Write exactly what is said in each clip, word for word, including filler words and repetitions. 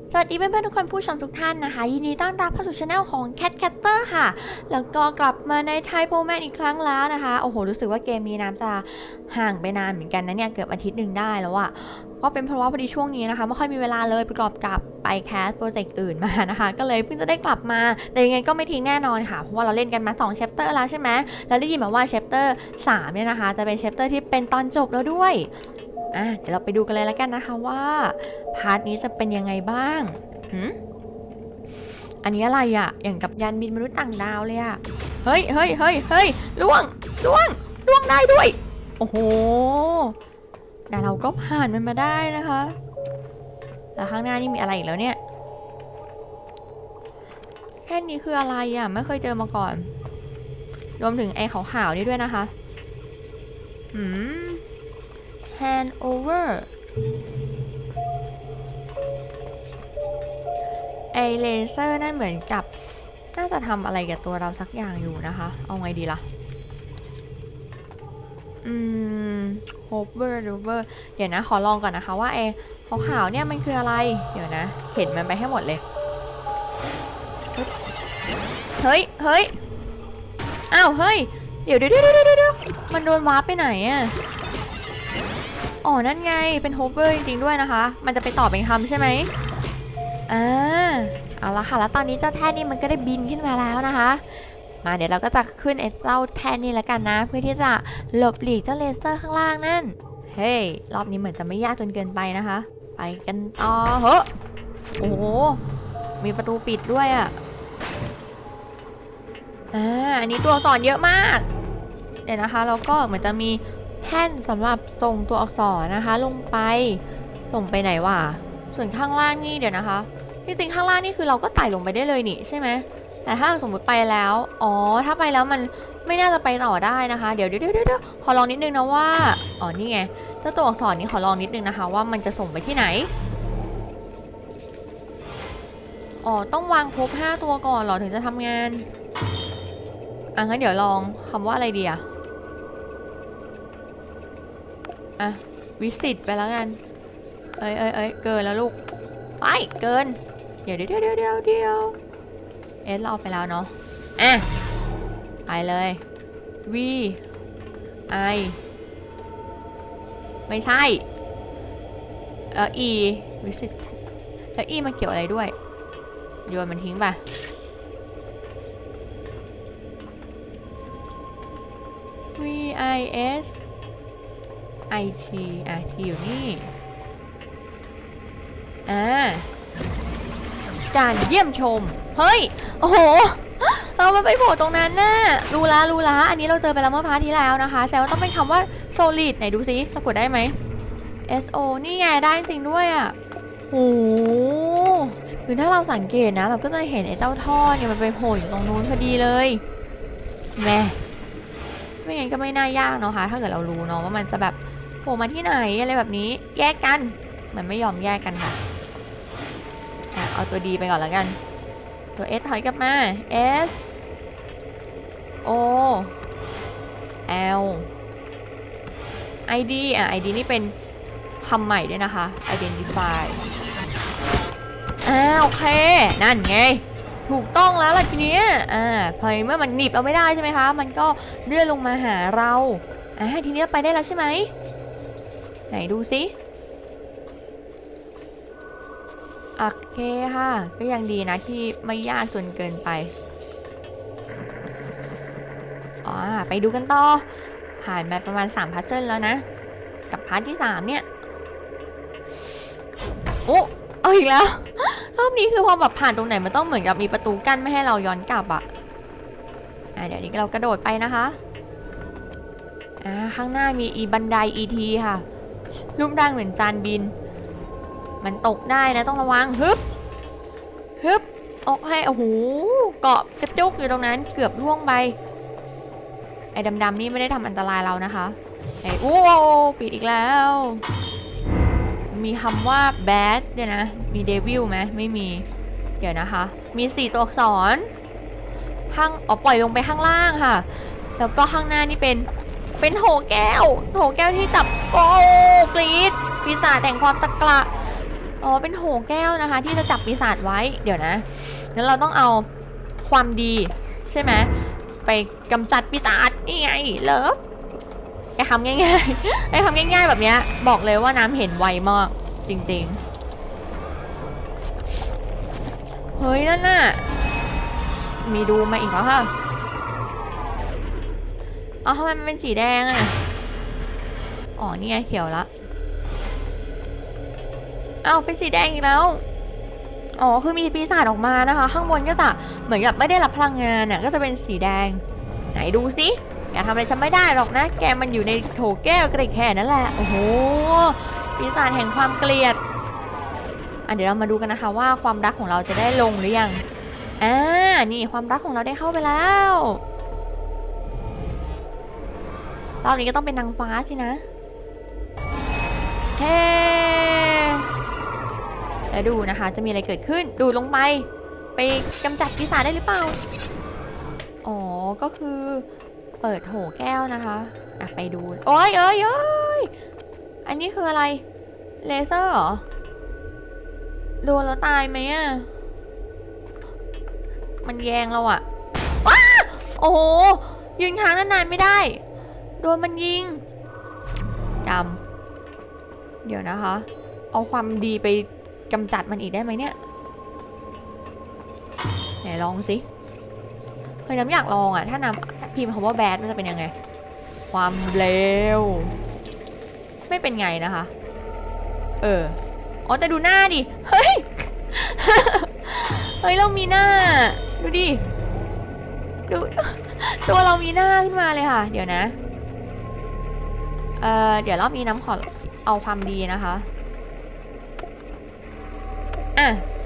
สวัสดีเพื่อนๆทุกคนผู้ชมทุกท่านนะคะยินดีต้อนรับเข้าสู่ช่องของ Cat Catter ค่ะแล้วก็กลับมาในไทยโปรแมนอีกครั้งแล้วนะคะโอ้โหรู้สึกว่าเกมนี้น้ำจะห่างไปนานเหมือนกันนะเนี่ยเกือบอาทิตย์หนึ่งได้แล้วอะก็เป็นเพราะว่าพอดีช่วงนี้นะคะไม่ค่อยมีเวลาเลยประกอบกับไปแคสโปรเจกต์อื่นมานะคะก็เลยเพิ่งจะได้กลับมาแต่ยังไงก็ไม่ทิ้งแน่นอนค่ะเพราะว่าเราเล่นกันมาสองแชปเตอร์แล้วใช่ไหมแล้วได้ยินมาว่าแชปเตอร์สามเนี่ยนะคะจะเป็นแชปเตอร์ที่เป็นตอนจบแล้วด้วยอ่ะเดี๋ยวเราไปดูกันเลยแล้วกันนะคะว่าพาร์ทนี้จะเป็นยังไงบ้างหืมอันนี้อะไรอะ อย่างกับยานบินมนุษย์ต่างดาวเลยอะเฮ้ยเฮ้ยเฮ้ยเฮ้ยล่วงล่วงล่วงได้ด้วยโอ้โหแต่เราก็ผ่านมันมาได้นะคะแล้วข้างหน้านี่มีอะไรอีกแล้วเนี่ยแค่นี้คืออะไรอะไม่เคยเจอมาก่อนรวมถึงไอ้ขาวๆนี่ด้วยนะคะหืม hand overไอเลเซอร์นั่นเหมือนกับน่าจะทำอะไรกับตัวเราสักอย่างอยู่นะคะเอาไงดีล่ะอืม hover hover เดี๋ยวนะขอลองก่อนนะคะว่าไอขาวๆเนี่ยมันคืออะไรเดี๋ยวนะเห็นมันไปให้หมดเลยเฮ้ยเฮ้ยอ้าวเฮ้ยเดี๋ยวเดี๋ยวเดี๋ยวเดี๋ยวมันโดนวาร์ปไปไหนอะอ๋อนั่นไงเป็น hover จริงๆด้วยนะคะมันจะไปต่อเป็นคำใช่ไหมอ่าเอาละค่ะแล้วตอนนี้เจ้าแท่นนี่มันก็ได้บินขึ้นมาแล้วนะคะมาเดี๋ยวเราก็จะขึ้นไอ้เจ้าแท่นนี่แล้วกันนะเพื่อที่จะหลบหลีกเจ้าเลเซอร์ข้างล่างนั่นเฮ้ยรอบนี้เหมือนจะไม่ยากจนเกินไปนะคะไปกันต่อเฮ้อโอ้โหมีประตูปิดด้วยอ่ะอ่าอันนี้ตัวอักษรเยอะมากเดี๋ยวนะคะเราก็เหมือนจะมีแท่นสำหรับส่งตัวอักษรนะคะลงไปส่งไปไหนวะส่วนข้างล่างนี่เดี๋ยวนะคะจริงๆข้างล่างนี่คือเราก็ไต่ลงไปได้เลยนี่ใช่ไหมแต่ถ้าสมมติไปแล้วอ๋อถ้าไปแล้วมันไม่น่าจะไปต่อได้นะคะเดี๋ยวเดี๋ยวเดี๋ยวขอลองนิดนึงนะว่าอ๋อนี่ไงเจ้าตัวอักษรนี้ขอลองนิดนึงนะคะว่ามันจะส่งไปที่ไหนอ๋อต้องวางครบห้าตัวก่อนเหรอถึงจะทำงานอ่ะงั้นเดี๋ยวลองคำว่าอะไรดีอะอ่ะวิสิตไปแล้วกันเอ้ยเอ้ยเอ้ยเกินแล้วลูกไปเกินเดี๋ยวเดี๋ยวเดี๋ยวเดี๋ยวเดี๋ยวเอสเราไปแล้วเนาะอ่ะไปเลย V I ไม่ใช่เออ E visit แล้ว E มันเกี่ยวอะไรด้วยโยนมันทิ้งไป V I S I T อ่ะ T อยู่นี่อ่าการเยี่ยมชมเฮ้ยโอ้โหเรามันไปโผล่ตรงนั้นน่ะรู้ละรู้ละอันนี้เราเจอไปแล้วเมื่อพาร์ทที่แล้วนะคะแสดงว่าต้องเป็นคำว่า solid ไหนดูซิสะกดได้ไหม S O นี่ไงได้จริงด้วยอ่ะโอ้โหคือถ้าเราสังเกตนะเราก็จะเห็นไอ้เจ้าท่อเนี่ยมันไปโผล่อยู่ตรงนู้นพอดีเลยแม่ไม่งั้นก็ไม่น่ายากเนาะค่ะถ้าเกิดเรารู้เนาะว่ามันจะแบบโผล่มาที่ไหนอะไรแบบนี้แยกกันมันไม่ยอมแยกกันค่ะเอาตัว D ไปก่อนแล้วกันตัว S ถอยกลับมา S O L I D อ่ะ I D นี่เป็นคำใหม่ด้วยนะคะ identify อ่าโอเคนั่นไงถูกต้องแล้วล่ะทีนี้อ่าพอเมื่อมันหนีบเราไม่ได้ใช่ไหมคะมันก็เลื่อนลงมาหาเราอ่าทีนี้ไปได้แล้วใช่ไหมไหนดูซิโอเคค่ะก็ยังดีนะที่ไม่ยากจนเกินไปอ๋อไปดูกันต่อผ่านมาประมาณสามพัซเซิลแล้วนะกับพาร์ทที่สามเนี่ยโอ้เอาอีกแล้วรอบนี้คือพอแบบผ่านตรงไหนมันต้องเหมือนกับมีประตูกั้นไม่ให้เราย้อนกลับอ่ะอ่ะเดี๋ยวนี้เรากระโดดไปนะคะอ่าข้างหน้ามีอีบันได อี ที ค่ะรูปร่างเหมือนจานบินมันตกได้นะต้องระวังฮึบฮึบโอเคโอ้โหเกาะกระจุกอยู่ตรงนั้นเกือบล่วงไปไอ้ดำๆนี่ไม่ได้ทำอันตรายเรานะคะไอ้โอ้ปิดอีกแล้วมีคำว่า bad เดี๋ยวนะมี devil ไหมไม่มีเดี๋ยวนะคะมีสี่ตัวอักษรข้างอ๋อปล่อยลงไปข้างล่างค่ะแล้วก็ข้างหน้านี่เป็นเป็นโถแก้วโถแก้วที่จับโอ้กรีดปีศาจแห่งความตะกละอ๋อเป็นโถแก้วนะคะที่จะจับปีศาจไว้เดี๋ยวนะงั้นเราต้องเอาความดีใช่ไหมไปกำจัดปีศาจนี่ไงเลิฟไอ้คำง่ายๆไอ้คำง่ายๆแบบนี้บอกเลยว่าน้ำเห็นไวมากจริงๆเฮ้ยนั่นน่ะมีดูมาอีกแล้วค่ะอ๋อทำไมมันเป็นสีแดงอ่ะอ๋อนี่ไงเขียวละอ้าวเป็นสีแดงอีกแล้วอ๋อคือมีปีศาจออกมานะคะข้างบนก็จะเหมือนกับไม่ได้รับพลังงานน่ะก็จะเป็นสีแดงไหนดูสิแกทำอะไรฉันไม่ได้หรอกนะแกมันอยู่ในโถแก้วกระดิกแค่นั่นแหละโอ้โหปีศาจแห่งความเกลียดอ่ะเดี๋ยวเรามาดูกันนะคะว่าความรักของเราจะได้ลงหรือยังอ่านี่ความรักของเราได้เข้าไปแล้วรอบนี้ก็ต้องเป็นนางฟ้าสินะเฮ้แล้วดูนะคะจะมีอะไรเกิดขึ้นดูลงไปไปกำจัดปีศาจได้หรือเปล่าอ๋อก็คือเปิดโถแก้วนะคะอ่ะไปดูโอ้ยเอ้ยเอ้ยอันนี้คืออะไรเลเซอร์เหรอโดนแล้วตายไหมอ่ะมันแยงเราอะว้าโอ้โหยืนค้างนานๆไม่ได้โดนมันยิงจำเดี๋ยวนะคะเอาความดีไปกำจัดมันอีกได้ไหมเนี่ยไหนลองสิเฮ้ยน้ำอยากลองอ่ะถ้าน้ำพิมพ์คำว่าแบดมันจะเป็นยังไงความเร็วไม่เป็นไงนะคะเอออ๋อแต่ดูหน้าดิเฮ้ย เฮ้ยเรามีหน้าดูดิดูตัวเรามีหน้าขึ้นมาเลยค่ะเดี๋ยวนะเอ่อเดี๋ยวรอบนี้น้ำขอเอาความดีนะคะอ่ะ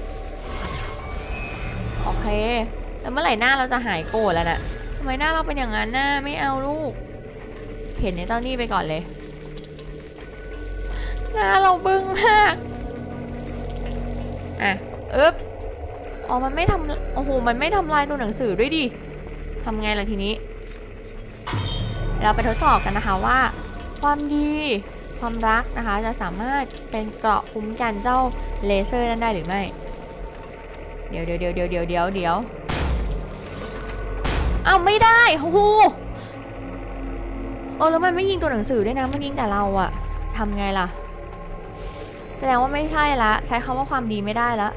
โอเคแล้วเมื่อไหร่หน้าเราจะหายโกรธแล้วน่ะทำไมหน้าเราเป็นอย่างนั้นน่ะไม่เอาลูกเห็นในเจ้านี่ไปก่อนเลยหน้าเราบึ้งมากอ่ะอึ๊บอ๋อมันไม่ทำโอ้โหมันไม่ทำลายตัวหนังสือด้วยดิทำไงล่ะทีนี้เราไปทดสอบกันนะคะว่าความดีความรักนะคะจะสามารถเป็นเกราะคุ้มกันเจ้าเลเซอร์นั้นได้หรือไม่เดี๋ยวเดี๋ยวเดี๋ยวเดี๋ยวเดี๋ยวเดี๋ยวเดี๋ยวอ้าวไม่ได้โอ้โหเออแล้วมันไม่ยิงตัวหนังสือด้วยนะมันยิงแต่เราอะทำไงล่ะแสดงว่าไม่ใช่ละใช้คำว่าความดีไม่ได้ละ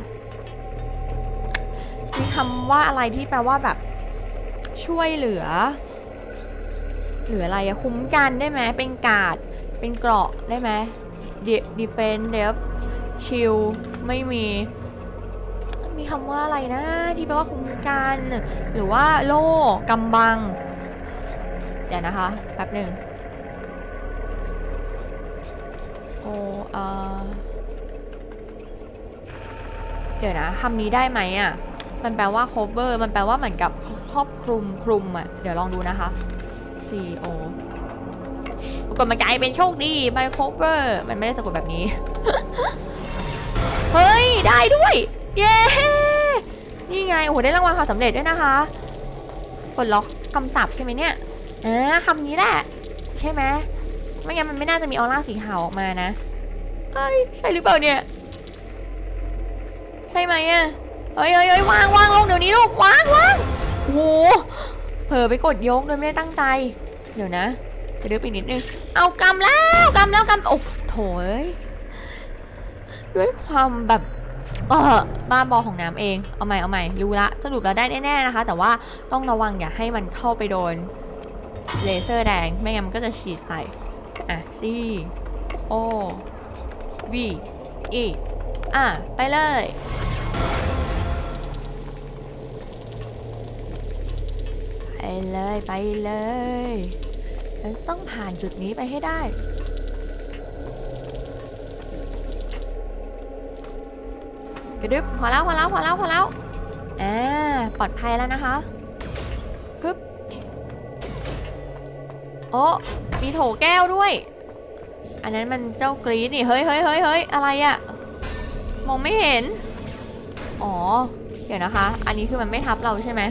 มีคำว่าอะไรที่แปลว่าแบบช่วยเหลือหรืออะไรอะคุ้มกันได้ไหมเป็นการ์ดเป็นเกราะได้ไหม defense def shield ไม่มีมีคำว่าอะไรนะที่แปลว่าคุ้มกันหรือว่าโล่กำบังเดี๋ยวนะคะแป๊บหนึ่งโอเออเดี๋ยวนะคำนี้ได้ไหมอ่ะมันแปลว่า cover มันแปลว่าเหมือนกับครอบคลุมคลุมอ่ะเดี๋ยวลองดูนะคะ C O ปรากฏมันกลายเป็นโชคดี by cover มันไม่ได้สะกดแบบนี้ เฮ้ยได้ด้วยเย้นี่ไงโอ้โหได้รางวัลความสำเร็จด้วยนะคะปลดล็อกคำศัพท์ใช่ไหมเนี่ยอ่าคำนี้แหละใช่ไหมไม่งั้นมันไม่น่าจะมีออร่าสีขาวออกมานะเอ้ยใช่หรือเปล่าเนี่ยใช่ไหมอ่ะเฮ้ยเฮ้ยเฮ้ยวางวางลงเดี๋ยวนี้ลูกวางวางโอ้โหเผลอไปกดยกโดยไม่ได้ตั้งใจเดี๋ยวนะจะดื้ออีกนิดนึงเอากำแล้วกำแล้วกำโอ้โถยด้วยความแบบเออบ้าบอของน้ำเองเอาใหม่เอาใหม่รู้ละสรุปแล้วได้แน่ๆนะคะแต่ว่าต้องระวังอย่าให้มันเข้าไปโดนเลเซอร์แดงไม่งั้นมันก็จะฉีดใส่อ่ะ C O V E อ่ะไปเลยไปเลยไปเลยเราต้องผ่านจุดนี้ไปให้ได้กระดึบพอแล้วพอแล้วพอแล้วพอแล้วอ่าปลอดภัยแล้วนะคะปึ๊บโอ้มีโถแก้วด้วยอันนั้นมันเจ้ากรีดนี่เฮ้ยเฮ้ยเฮ้ยเฮ้ยอะไรอะมองไม่เห็นอ๋อเดี๋ยวนะคะอันนี้คือมันไม่ทับเราใช่ไหม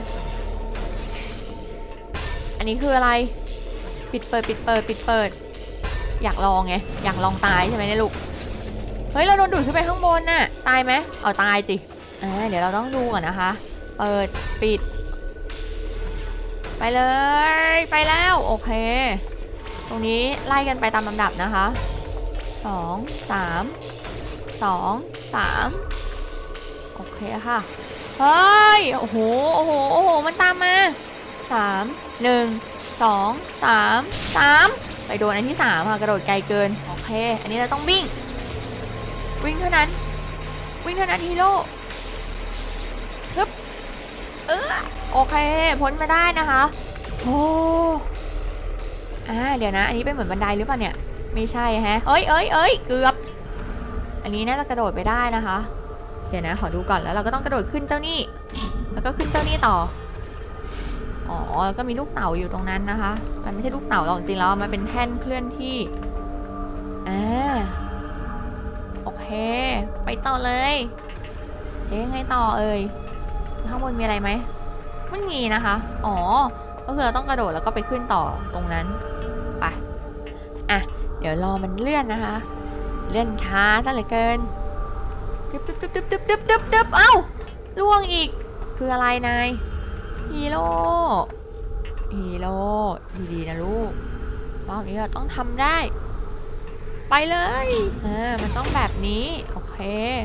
อันนี้คืออะไรปิดเปิดปิดเปิดปิดเปิดอยากลองไงอยากลองตายใช่ไหมเนี่ยลูกฮ้ยเราโดนดูดขึ้นไปข้างบนน่ะตายไหมเอาตายสิอ่าเดี๋ยวเราต้องดูก่อนนะคะเปิดปิดไปเลยไปแล้วโอเคตรงนี้ไล่กันไปตามลำดับนะคะสองสามสองสามโอเคค่ะเฮ้ยโอ้โหโอ้โหโอ้โหมันตามมาสามหนึ่งสองสามสามไปโดนอันที่สามค่ะกระโดดไกลเกินโอเคอันนี้เราต้องวิ่งวิ่งเท่านั้นวิ่งเท่านั้นฮีโร่ฮึบเออโอเคพ้นมาได้นะคะโอ้อ่าเดี๋ยวนะอันนี้เป็นเหมือนบันไดหรือเปล่าเนี่ยไม่ใช่ฮะเอ้ยเอ้ยเอ้ยเกือบอันนี้น่าจะกระโดดไปได้นะคะเดี๋ยวนะขอดูก่อนแล้วเราก็ต้องกระโดดขึ้นเจ้านี่แล้วก็ขึ้นเจ้านี่ต่ออ๋อก็มีลูกเต่าอยู่ตรงนั้นนะคะมันไม่ใช่ลูกเต่าหรอกจริงๆแล้วมันเป็นแท่นเคลื่อนที่อ่าโอเคไปต่อเลยเอ๊ะไงต่อเอ่ยข้างบนมีอะไรไหมไม่มีนะคะอ๋อก็คือเราต้องกระโดดแล้วก็ไปขึ้นต่อตรงนั้นไปอ่ะเดี๋ยวรอมันเลื่อนนะคะเลื่อนช้าซะเหลือเกินตึ๊บตึ๊บตึ๊บตึ๊บตึ๊บตึ๊บตึ๊บเอ้าล่วงอีกคืออะไรนายฮีโร่ฮีโร่ดีๆนะลูกรอบนี้เราต้องทำได้ไปเลยอ่ามันต้องแบบนี้โอเค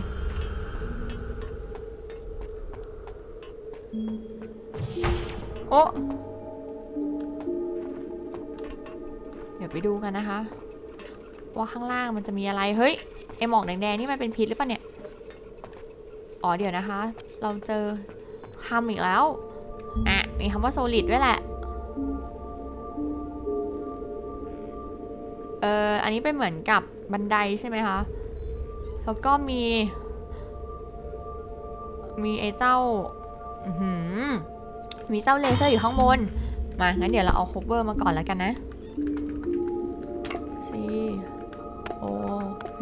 โอ้เดี๋ยวไปดูกันนะคะว่าข้างล่างมันจะมีอะไรเฮ้ยไอหมอกแดงๆนี่มันเป็นพิษหรือเปล่าเนี่ยอ๋อเดี๋ยวนะคะเราเจอคำอีกแล้วอ่ะมีคำว่าโซลิดด้วยแหละเอออันนี้เป็นเหมือนกับบันไดใช่ไหมคะแล้วก็มีมีไอ้เจ้าอือหือมีเจ้าเลเซอร์อยู่ข้างบนมางั้นเดี๋ยวเราเอาโคเวอร์มาก่อนแล้วกันนะ C O V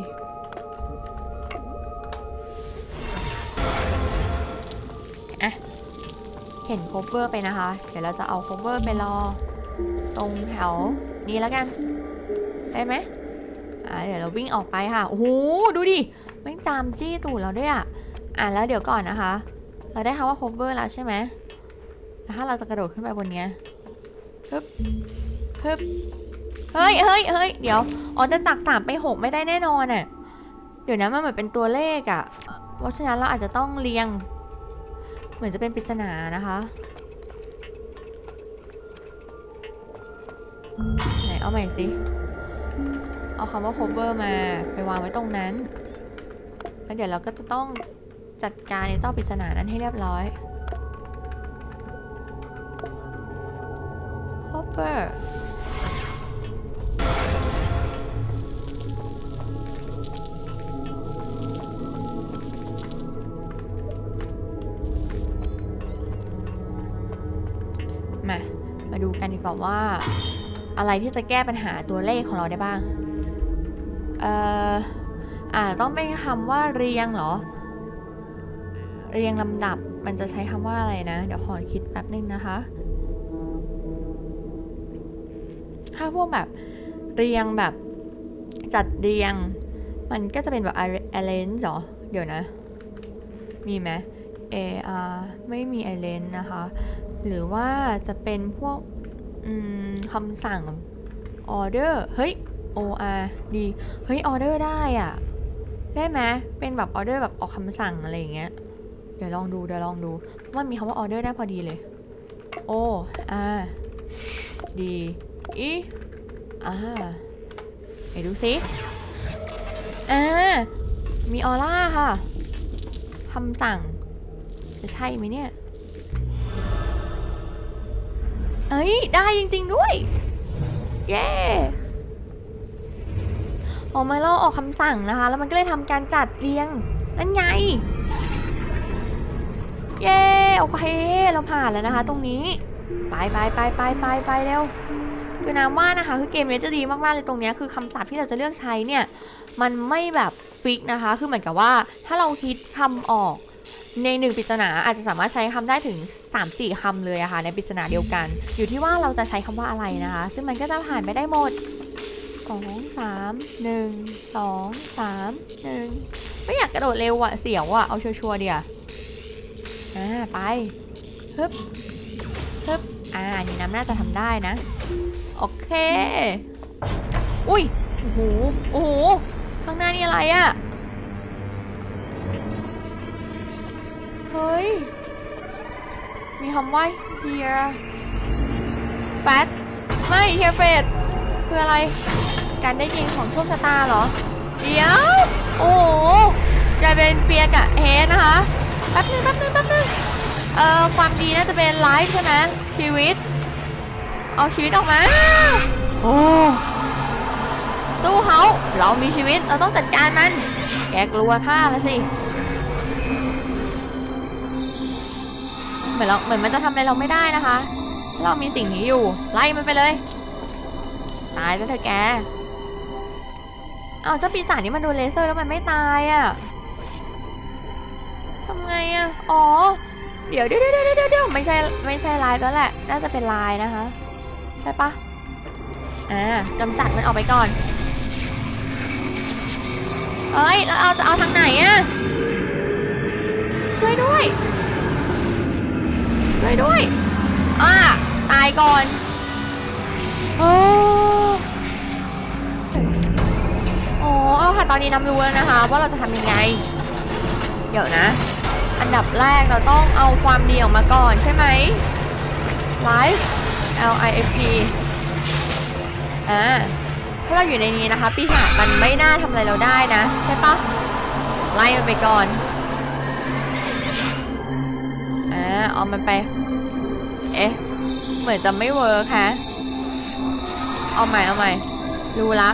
อ่ะเห็นโคเวอร์ไปนะคะเดี๋ยวเราจะเอาโคเวอร์ไปรอตรงแถวนี้แล้วกันได้ไหมอ่าเดี๋ยวเราวิ่งออกไปค่ะโอ้โหดูดิไม่ตามจี้ตูดเราด้วยอ่ะอ่ะแล้วเดี๋ยวก่อนนะคะเราได้คำว่า cover แล้วใช่ไหมแล้วถ้าเราจะกระโดดขึ้นไปบนเนี้ยฮึบฮึบเฮ้ยเฮ้ยเฮ้ยเดี๋ยวอ๋อจะจากสามไปหกไม่ได้แน่นอนอ่ะเดี๋ยวนะมันเหมือนเป็นตัวเลขอ่ะเพราะฉะนั้นเราอาจจะต้องเรียงเหมือนจะเป็นปริศนานะคะไหนเอาใหม่สิเอาคำว่า cover มาไปวางไว้ตรงนั้นแล้วเดี๋ยวเราก็จะต้องจัดการในเจ้าปริศนานั้นให้เรียบร้อย cover มามาดูกันดีกว่าว่าอะไรที่จะแก้ปัญหาตัวเลขของเราได้บ้างเอ่ออ่าต้องเป็นคำว่าเรียงเหรอเรียงลำดับมันจะใช้คำว่าอะไรนะเดี๋ยวขอคิดแป๊บนึงนะคะถ้าพวกแบบเรียงแบบจัดเรียงมันก็จะเป็นแบบ arrange เหรอเดี๋ยวนะมีไหม a r ไม่มี arrange นะคะหรือว่าจะเป็นพวกคำสั่ง order เฮ้ย o r d เฮ้ย order ได้อ่ะได้ไหมเป็นแบบ order แบบออกคำสั่งอะไรอย่างเงี้ยเดี๋ยวลองดูเดี๋ยวลองดูมันมีคำว่า order ได้พอดีเลย o r d e อ่าไหนดูสิอ่ามีออร่าค่ะคำสั่งจะใช่ไหมเนี่ยเอ้ยได้จริงๆด้วยเย้ออกมาเราออกคำสั่งนะคะแล้วมันก็เลยทำการจัดเรียงนั่นไงเย้โอเคเราผ่านแล้วนะคะตรงนี้ไปไปไปไปไปไปเร็วคือน้ำว่านะคะคือเกมนี้จะดีมากๆเลยตรงนี้คือคำศัพท์ที่เราจะเลือกใช้เนี่ยมันไม่แบบฟิกนะคะคือเหมือนกับว่าถ้าเราคิดคำออกในหนึ่งปริศนาอาจจะสามารถใช้คำได้ถึง สามถึงสี่ คำเลยอะค่ะในปริศนาเดียวกันอยู่ที่ว่าเราจะใช้คำว่าอะไรนะคะซึ่งมันก็จะผ่านไปได้หมดสองสามหนึ่งสองสามหนึ่งไม่อยากกระโดดเร็วอะเสียวอะเอาชัวร์ๆเดี๋ยวอ่าไปฮึบฮึบอ่านี่น้ำน่าจะทำได้นะโอเคอุ้ยโอ้โหโอ้โหข้างหน้านี่อะไรอะเฮ้ยมีคำว่า here fat ไม่ here fat คืออะไรการได้ยินของโชคชะตาเหรอเดี๋ยวโอ้โหกลายเป็นเฟียกับเฮดนะคะแป๊บนึงแป๊บนึงแป๊บนึงเอ่อความดีน่าจะเป็นไลฟ์ใช่ไหมชีวิตเอาชีวิตออกมาโอ้สู้เขาเรามีชีวิตเราต้องจัดการมันแกกลัวข้าแล้วสิเหมือนเราเหมือนมันจะทำอะไรเราไม่ได้นะคะถ้าเรามีสิ่งนี้อยู่ไล่มันไปเลยตายซะเถอะแกเอาเจ้าปีศาจนี้มันโดนเลเซอร์แล้วมันไม่ตายอ่ะทำไงอ่ะอ๋อเดี๋ยวเดี๋ยวเดี๋ยวเดี๋ยวเดี๋ยวไม่ใช่ไม่ใช่ลายแล้วแหละน่าจะเป็นลายนะคะใช่ปะอ่ากำจัดมันออกไปก่อนเฮ้ยแล้วเอาจะเอาทางไหนอ่ะช่วยด้วยช่วยด้วยอ่าตายก่อนโอ้อ๋อเอาค่ะตอนนี้น้ำรู้แล้วนะคะว่าเราจะทำยังไงเดี๋ยวนะอันดับแรกเราต้องเอาความดีออกมาก่อนใช่ไหม Life L I F P อ่าถ้าเราอยู่ในนี้นะคะปีศาจมันไม่น่าทำอะไรเราได้นะใช่ปะไล่มันไปก่อนอ่าเอามันไปเอ๊ะเหมือนจะไม่เวิร์คฮะเอาใหม่เอาใหม่รู้ละ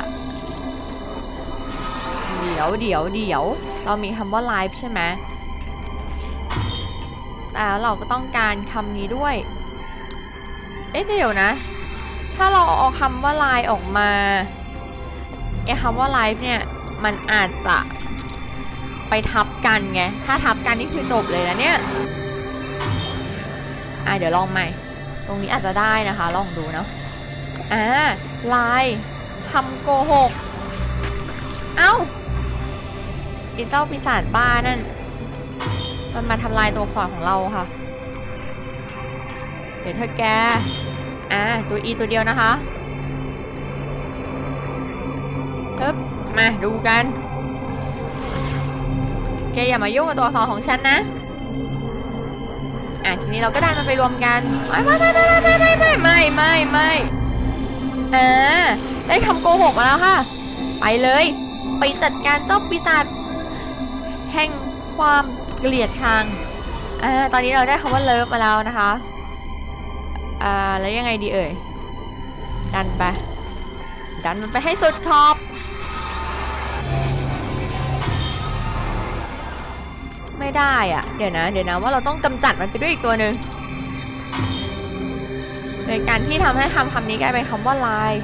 เดี๋ยวเดี๋ยวเดี๋ยวเรามีคำว่าไลฟ์ใช่ไหมแต่เราก็ต้องการคำนี้ด้วยเอ๊ะเดี๋ยวนะถ้าเราเอาคำว่าไลน์ออกมาไอ้คำว่าไลฟ์เนี่ยมันอาจจะไปทับกันไงถ้าทับกันนี่คือจบเลยนะเนี่ยอ่ะเดี๋ยวลองใหม่ตรงนี้อาจจะได้นะคะลองดูเนาะอ่าไลน์คำโกหกเอ้าอีเจ้าปีศาจบ้านั่นมันมาทำลายตัวอักษรของเราค่ะเดี๋ยวเธอแกอ่าตัว E ตัวเดียวนะคะฮึบมาดูกันแกอย่ามายุ่งกับตัวอักษรของฉันนะอ่ะทีนี้เราก็ได้มันไปรวมกันไม่ไม่ไม่ไม่ไม่ไม่ไม่ไม่ไม่ไม่อ่าได้คำโกหกมาแล้วค่ะไปเลยไปจัดการเจ้าปีศาจแห่งความเกลียดชังอ่าตอนนี้เราได้คำว่าเลิฟมาแล้วนะคะอ่าแล้วยังไงดีเอ่ยดันไปดันมันไปให้สุดขอบไม่ได้อ่ะเดี๋ยวนะเดี๋ยวนะว่าเราต้องกำจัดมันไปด้วยอีกตัวหนึ่งโดยการที่ทำให้ทำคำนี้กลายเป็นคำว่าไลน์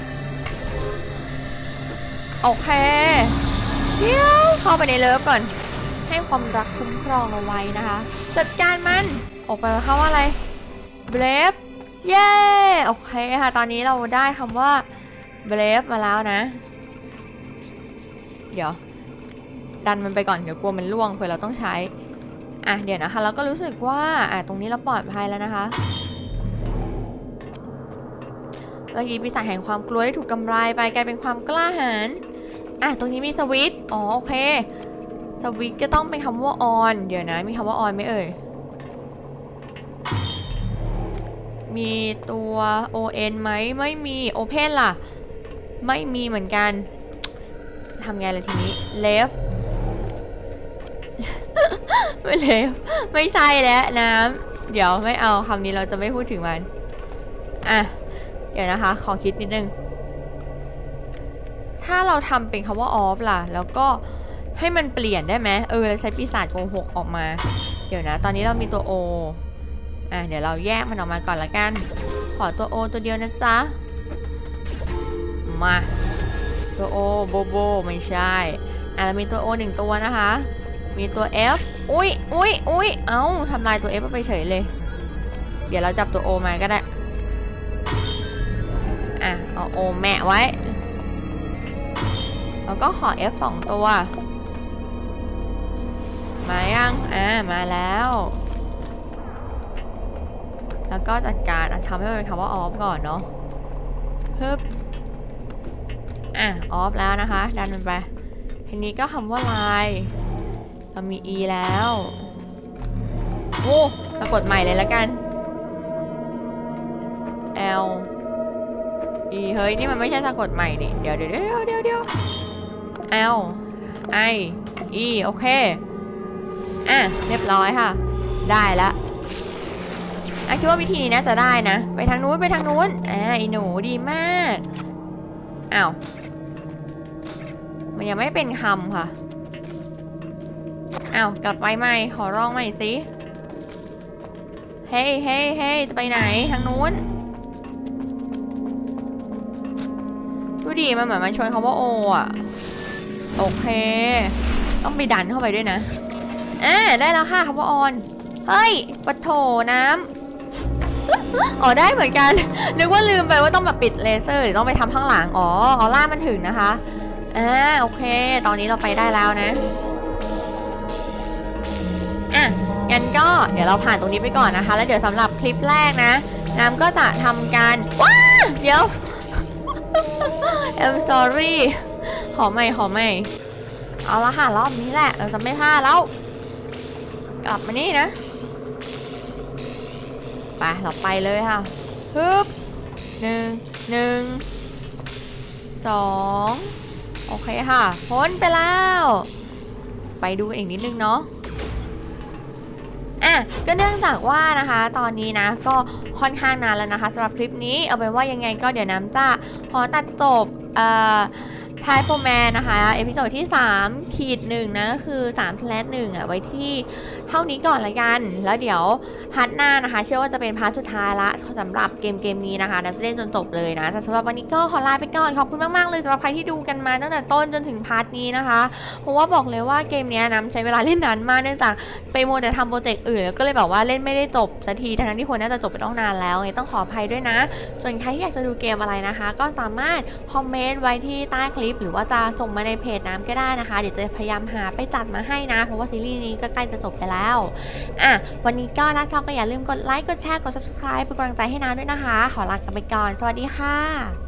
โอเคเดี๋ยวเข้าไปในเลิฟก่อนให้ความรักคุ้มครองเอาไว้นะคะจัดการมันออกไปว่าเขาว่าอะไร brave เย้โอเคค่ะตอนนี้เราได้คำว่า brave มาแล้วนะเดี๋ยวดันมันไปก่อนเดี๋ยวกลัวมันล่วงเผื่อเราต้องใช้อ่ะเดี๋ยวนะคะเราก็รู้สึกว่าอ่ะตรงนี้เราปลอดภัยแล้วนะคะเมื่อกี้ปีศาจแห่งความกลัวได้ถูกทำลายไปกลายเป็นความกล้าหาญอ่ะตรงนี้มีสวิตช์อ๋อโอเคสวิตช์ก็ต้องเป็นคำว่า on เดี๋ยวนะมีคำว่า on ไหมเอ่ยมีตัว on ไหมไม่มี open ล่ะไม่มีเหมือนกันทำไงล่ะทีนี้ left ไม่ left ไม่ใช่แล้วน้ำเดี๋ยวไม่เอาคำนี้เราจะไม่พูดถึงมันอ่ะเดี๋ยวนะคะขอคิดนิดนึงถ้าเราทำเป็นคำว่า off ล่ะแล้วก็ให้มันเปลี่ยนได้ไหมเออเราใช้ปีศาจโกหกออกมาเดี๋ยวนะตอนนี้เรามีตัว O อ่ะเดี๋ยวเราแยกมันออกมาก่อนละกันขอตัว O ตัวเดียวนะจ๊ะมาตัว O โบโบไม่ใช่อ่ะเรามีตัว O หนึ่งตัวนะคะมีตัว F อุ้ยอุ้ยอุ้ยเอ้าทำลายตัว F ไปเฉยเลยเดี๋ยวเราจับตัว O มาก็ได้อ่ะเอา O แมะไว้แล้วก็ขอ F สองตัวมายังอ่ามาแล้วแล้วก็จัดการทำให้มันเป็นคำว่า off ก่อนเนาะฮึบอ่ะ off แล้วนะคะดันมันไปทีนี้ก็คำว่า line เรามี e แล้วโอ้สะกดใหม่เลยแล้วกัน l e เฮ้ยนี่มันไม่ใช่สะกดใหม่ดิเดี๋ยวเดี๋ยวเดี๋ยวเดี๋ยวเดี๋ยว l i e โอเคอ่ะเรียบร้อยค่ะได้แล้วอ่ะคิดว่าวิธีนี้น่าจะได้นะไปทางนู้นไปทางนู้นอ่าอีหนูดีมากอ้าวมันยังไม่เป็นคำค่ะอ้าวกลับไปใหม่ขอร้องใหม่สิเฮ้ยเฮ้ยเฮ้ยจะไปไหนทางนู้นดูดีมันเหมือนมันชวนเขาว่าโออ่ะโอเคต้องไปดันเข้าไปด้วยนะอ่าได้แล้วค่ะคำว่าออนเฮ้ยปะโถน้ำอ๋อได้เหมือนกันนึกว่าลืมไปว่าต้องแบบปิดเลเซอร์หรือต้องไปทำข้างหลังอ๋อออร่ามันถึงนะคะอ่าโอเคตอนนี้เราไปได้แล้วนะอ่ะงั้นก็เดี๋ยวเราผ่านตรงนี้ไปก่อนนะคะแล้วเดี๋ยวสำหรับคลิปแรกนะน้ำก็จะทำการว้าเดี๋ยว I'm sorry ขอใหม่ขอใหม่เอาละค่ะรอบนี้แหละเราจะไม่พลาดแล้วกลับมานี่นะไปเราไปเลยค่ะฮึบหนึ่งหนึ่งสองโอเคค่ะพ้นไปแล้วไปดูอีกนิดนึงเนาะอ่ะก็เนื่องจากว่านะคะตอนนี้นะก็ค่อนข้างนานแล้วนะคะสำหรับคลิปนี้เอาเป็นว่ายังไงก็เดี๋ยวน้ำจะขอตัดจบเอ่อไทโปแมนนะคะเอพิโซดที่สามขีดหนึ่งนะก็คือสามแสนหนึ่งอ่ะไว้ที่เท่านี้ก่อนละกันแล้วเดี๋ยวพาร์ทหน้านะคะเชื่อว่าจะเป็นพาร์ทสุดท้ายละสำหรับเกมเกมนี้นะคะน้ำจะเล่นจนจบเลยนะแต่สำหรับวันนี้ก็ขอลาไปก่อนขอบคุณมากๆเลยสำหรับใครที่ดูกันมาตั้งแต่ต้นจนถึงพาร์ทนี้นะคะเพราะว่าบอกเลยว่าเกมนี้น้ำใช้เวลาเล่นนานมากเนื่องจากไปโมแต่ทำโปรเจกต์อื่นแล้วก็เลยแบบว่าเล่นไม่ได้จบสักทีทั้งที่ควรน่าจะจบไปต้องนานแล้วไงต้องขออภัยด้วยนะส่วนใครที่อยากจะดูเกมอะไรนะคะก็สามารถคอมเมนต์ไว้ที่ใต้คลิปหรือว่าจะส่งมาในเพจน้ำก็ได้นะคะเดี๋ยวจะพยายามหาไปจัดมาให้นะเพราะว่าซีรีส์นี้ก็ใกล้จะจบไปแล้วอ่ะวันนี้ก็ถ้าชอบก็อย่าลืมกดไลค์กดแชร์กด ซับสไครบ์ เป็นกำลังใจให้น้ำด้วยนะคะขอลากันไปก่อนสวัสดีค่ะ